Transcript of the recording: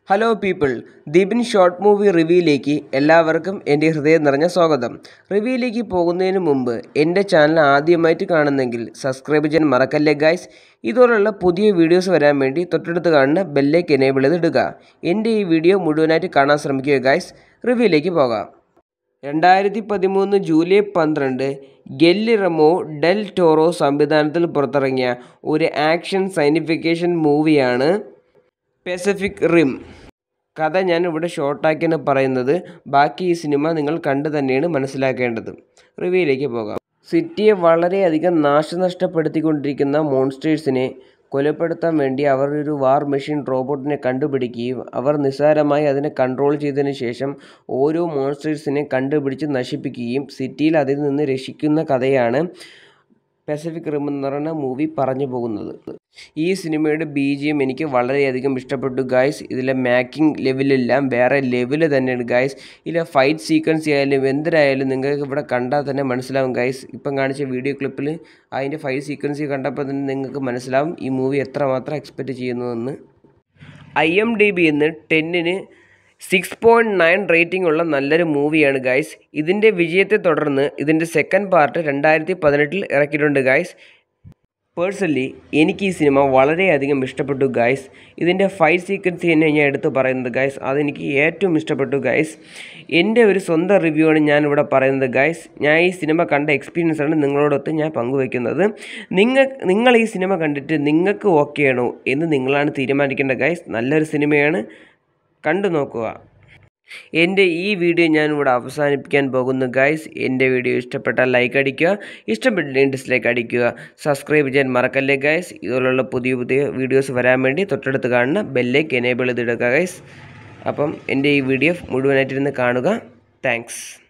Hello people, ദീപിൻ short movie റിവ്യൂയിലേക്ക് എല്ലാവർക്കും എൻ്റെ ഹൃദയം നിറഞ്ഞ സ്വാഗതം. റിവ്യൂയിലേക്ക് പോകുന്നതിന് മുമ്പ് എൻ്റെ ചാനൽ ആദ്യമായിട്ട് കാണുന്നെങ്കിൽ സബ്സ്ക്രൈബ് ചെയ്യാൻ മറക്കല്ലേ ഗൈസ്. ഇതുപോലുള്ള പുതിയ വീഡിയോസ് വരാൻ വേണ്ടി തൊട്ടടുത്ത് കാണുന്ന ബെല്ലേക്ക് എനേബിൾ ചെയ്തിടുക. എൻ്റെ ഈ വീഡിയോ മുഴുവനായിട്ട് കാണാൻ ശ്രമിക്കുക ഗൈസ്. റിവ്യൂയിലേക്ക് പോകാം. 2013 ജൂലൈ 12 ഗെല്ലിറമോ ഡെൽ ടോറോ സംവിധാനത്തിൽ പുറത്തിറങ്ങിയ ഒരു ആക്ഷൻ സയൻറ്റിഫിക്കേഷൻ മൂവിയാണ് പസഫിക് റിം. കഥ ഞാൻ ഇവിടെ ഷോർട്ടാക്കിയാണ് പറയുന്നത്. ബാക്കി ഈ സിനിമ നിങ്ങൾ കണ്ടു തന്നെയാണ് മനസ്സിലാക്കേണ്ടത്. റിവ്യൂയിലേക്ക് പോകാം. സിറ്റിയെ വളരെയധികം നാശനഷ്ടപ്പെടുത്തിക്കൊണ്ടിരിക്കുന്ന മോൺസ്റ്റേഴ്സിനെ കൊലപ്പെടുത്താൻ വേണ്ടി അവർ ഒരു വാർ മെഷീൻ റോബോട്ടിനെ കണ്ടുപിടിക്കുകയും അവർ നിസ്സാരമായി അതിനെ കൺട്രോൾ ചെയ്തതിന് ശേഷം ഓരോ മോൺസ്റ്റേഴ്സിനെ കണ്ടുപിടിച്ച് നശിപ്പിക്കുകയും സിറ്റിയിൽ അതിൽ നിന്ന് രക്ഷിക്കുന്ന കഥയാണ് പസഫിക് റിം എന്ന് പറയുന്ന മൂവി പറഞ്ഞു പോകുന്നത്. ഈ സിനിമയുടെ BGM എനിക്ക് വളരെയധികം ഇഷ്ടപ്പെട്ടു ഗൈസ്. ഇതിലെ മേക്കിംഗ് ലെവലെല്ലാം വേറെ ലെവല് തന്നെയാണ് ഗൈസ്. ഇതിലെ ഫൈറ്റ് സീക്വൻസ് ആയാലും എന്തിനായാലും നിങ്ങൾക്ക് ഇവിടെ കണ്ടാൽ തന്നെ മനസ്സിലാവും ഗൈസ്. ഇപ്പം കാണിച്ച വീഡിയോ ക്ലിപ്പിൽ അതിൻ്റെ ഫൈറ്റ് സീക്വൻസ് കണ്ടപ്പോൾ തന്നെ നിങ്ങൾക്ക് മനസ്സിലാവും ഈ മൂവി എത്രമാത്രം എക്സ്പെക്റ്റ് ചെയ്യുന്നതെന്ന്. IMDb ഇന്ന് 10ന് 6.9 റേറ്റിംഗ് ഉള്ള നല്ലൊരു മൂവിയാണ് ഗൈസ്. ഇതിൻ്റെ വിജയത്തെ തുടർന്ന് ഇതിൻ്റെ സെക്കൻഡ് പാർട്ട് 2018 ഇറക്കിയിട്ടുണ്ട് ഗൈസ്. പേഴ്സണലി എനിക്ക് ഈ സിനിമ വളരെയധികം ഇഷ്ടപ്പെട്ടു ഗൈസ്. ഇതിൻ്റെ ഫൈറ്റ് സീക്വൻസ് തന്നെ ഞാൻ എടുത്ത് പറയുന്നത് ഗൈസ്, അതെനിക്ക് ഏറ്റവും ഇഷ്ടപ്പെട്ടു ഗൈസ്. എൻ്റെ ഒരു സ്വന്തം റിവ്യൂ ആണ് ഞാനിവിടെ പറയുന്നത് ഗൈസ്. ഞാൻ ഈ സിനിമ കണ്ട എക്സ്പീരിയൻസാണ് നിങ്ങളോടൊത്ത് ഞാൻ പങ്കുവയ്ക്കുന്നത്. നിങ്ങൾ ഈ സിനിമ കണ്ടിട്ട് നിങ്ങൾക്ക് ഓക്കെ ആണോ എന്ന് നിങ്ങളാണ് തീരുമാനിക്കേണ്ട ഗൈസ്. നല്ലൊരു സിനിമയാണ്, കണ്ടു നോക്കുക. എൻ്റെ ഈ വീഡിയോ ഞാനിവിടെ അവസാനിപ്പിക്കാൻ പോകുന്നു ഗൈസ്. എൻ്റെ വീഡിയോ ഇഷ്ടപ്പെട്ടാൽ ലൈക്ക് അടിക്കുക, ഇഷ്ടപ്പെട്ടില്ലെങ്കിൽ ഡിസ്ലൈക്ക് അടിക്കുക. സബ്സ്ക്രൈബ് ചെയ്യാൻ മറക്കല്ലേ ഗൈസ്. ഇതുപോലുള്ള പുതിയ പുതിയ വീഡിയോസ് വരാൻ വേണ്ടി തൊട്ടടുത്ത് കാണുന്ന ബെല്ലേക്ക് എനേബിൾ ചെയ്തിടുക ഗൈസ്. അപ്പം എൻ്റെ ഈ വീഡിയോ മുഴുവനായിട്ടിരുന്ന് കാണുക. താങ്ക്സ്.